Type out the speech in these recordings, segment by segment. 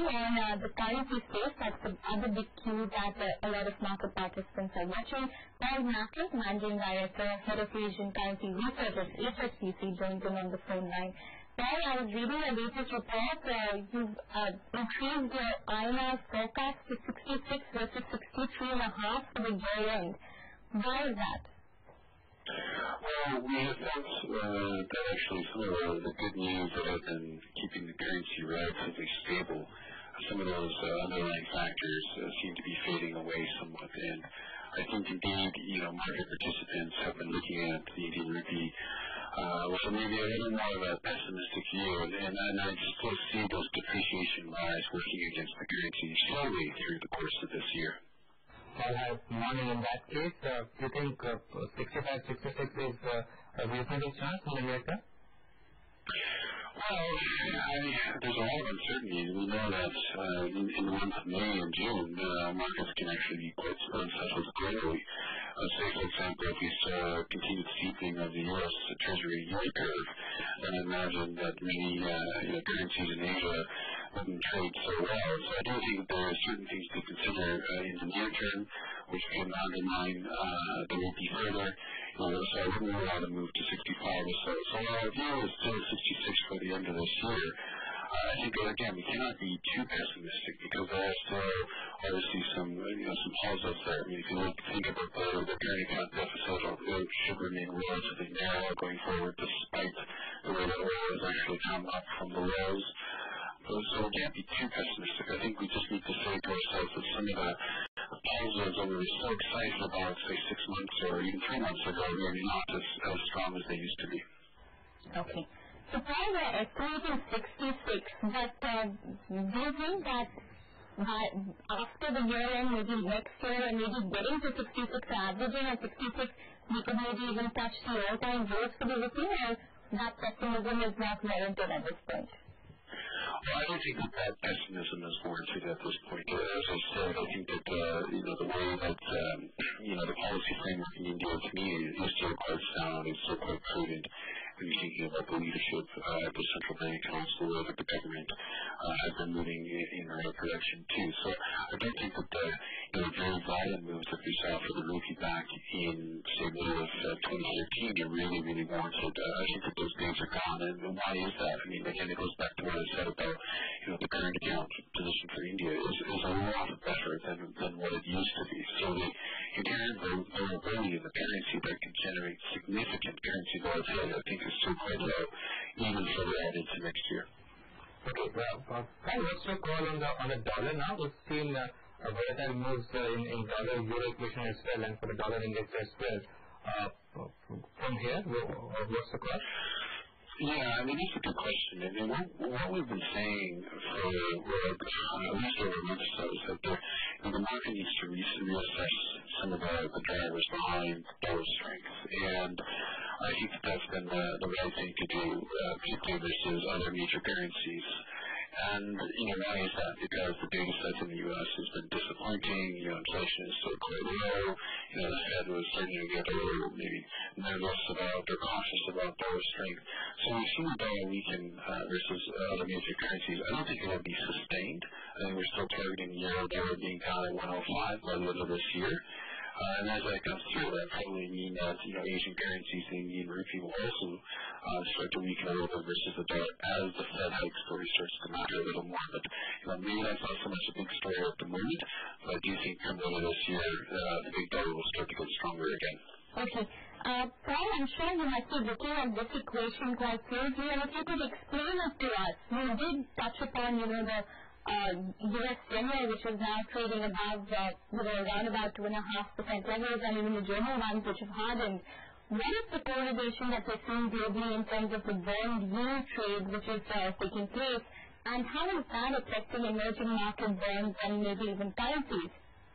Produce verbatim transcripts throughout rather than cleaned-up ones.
touching on uh, the currency space, that's the other big cue that uh, a lot of market participants are watching. Paul Mackin, Managing Director, Head of Asian Currency Research at H S B C, joins in on the phone line. Paul, I was reading a latest report. Uh, you've uh, increased your I N R forecast to sixty-six versus sixty-three and a half for the year end. Why is that? Well, we have felt uh, that actually some of the, the good news that have been keeping the currency relatively stable, some of those uh, underlying factors uh, seem to be fading away somewhat. And I think indeed, you know, market participants have been looking at the Indian rupee uh, with maybe a little more of a pessimistic view, and, and, and I still see those depreciation lies working against the currency slowly through the course of this year. Well, hi, morning. In that case, uh, do you think uh, sixty-five, sixty-six is uh, a reasonable chance in America? Well, I, there's a lot of uncertainty. We know that uh, in, in the month of May and June, uh, markets can actually be quite unsettled globally. Uh, say, for example, if we saw continued steepening of the U S Treasury yield curve, then I imagine that many uh, you know, currencies in Asia wouldn't trade so well. So I do think that there are certain things to consider uh, in the near term, which can undermine uh, the rupee further. You know, so I wouldn't allow to move to sixty-five or so. So our view is still sixty-six for the end of this year. Uh, I think, again, we cannot be too pessimistic because there are still obviously some, you know, some positives there. I mean, if you look, think about the, the current account deficit, it should remain relatively narrow going forward despite the way that oil has actually come up from the lows. So we can't be too pessimistic. I think we just need to say to ourselves that some of the positives that we were so excited about, say, six months or even three months ago, are maybe not as, as strong as they used to be. Okay. So Paul, we're estimating sixty-six, but uh, do you think that by, after the year end, maybe next year, and maybe getting to sixty-six, averaging at sixty-six, we could maybe even touch the all-time lows for the rupee, or that pessimism is not warranted at this point? Well, I don't think that that pessimism is warranted at this point. Uh, as I said, I think that uh, you know the way that um, you know the policy framework in India to me is still quite sound, is still quite prudent. When you're thinking about the leadership uh, at the central bank and also the way that the government uh, has been moving in, in the right direction too. So I don't think that the you know very violent moves that we saw for the rupee back in say middle of uh, twenty thirteen are really really warranted. Uh, I think that those days are gone, and, and why is that? I mean, again, it goes back to what I said about you know the current account position for India is, is a lot better than than what it used to be. So the inherent vulnerability of the currency that can generate significant currency volatility, I think, is still quite low, even further out into next year. Okay, well, uh, what's your call on the on the dollar now? We've seen uh, a volatile moves uh, in, in dollar euro equation as well, and for the dollar index as well. Uh, from here, what's the call? Yeah, I mean, that's a good question. I mean, what, what we've been saying for well, at least over a month or so is that the, you know, the market needs to re- reassess some of the, the drivers behind dollar strength. And I think that that's been the, the right thing to do, uh, particularly versus other major currencies. And, you know, why is that? Because the data set in the U S has been disappointing. You know, inflation is still quite low. You know, the Fed was starting to get a little maybe nervous about or cautious about dollar strength. So we've seen the dollar weaken uh, versus uh, other major currencies. I don't think it will be sustained. I think we're still targeting the euro dollar being down at one oh five by the end of this year. Uh, and as that comes through, that probably mean that, you know, Asian currencies, the Indian rupee, will also uh, start to weaken a little bit versus the dollar as the Fed hike story starts to matter a little more. But, you know, maybe that's not so much a big story at the moment, but I do think come the end of this year, uh, the big dollar will start to get stronger again. Okay. Uh, Paul, I'm sure you must be looking at this equation quite closely, and if you could explain it to us. You did touch upon, you know, the uh, U S ten-year, which is now trading above, uh, you know, around about two and a half percent levels, and even the German ones, which have hardened. What is the correlation that we're seeing globally in terms of the bond yield trade, which is uh, taking place, and how is that affecting emerging market bonds and maybe even currencies?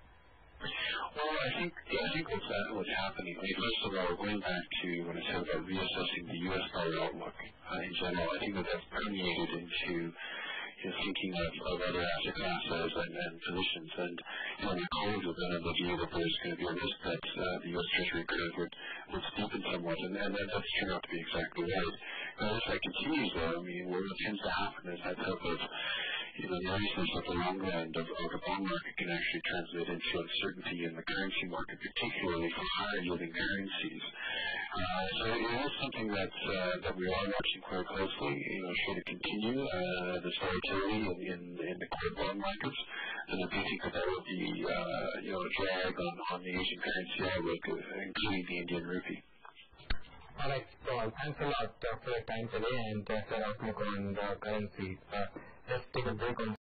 Well, I think I think what's, uh, what's happening, I mean, first of all, going back to when I said about reassessing the U S dollar outlook uh, in general, I think that that's permeated into you know, thinking of, of other asset classes and, and positions. And you know, my colleagues have been of the view that there's going to be a risk that uh, the U S Treasury curve would, would steepen somewhat, and, and that, that's turned out to be exactly right. Now, if that continues, though, I mean, what tends to happen is that type of you know, nervousness at the long end of, of the bond market can actually translate into uncertainty in the currency market, particularly for higher yielding currencies. Uh, so it is something that uh, that we are watching quite closely. You know, should it continue uh, this volatility in, in, in the core bond markets, then I do think that that would be uh, you know a drag on, on the Asian currency outlook, including the Indian rupee. All right, Paul. Thanks a lot uh, for your time today and uh, for your outlook on the currency. Uh, let's take a break on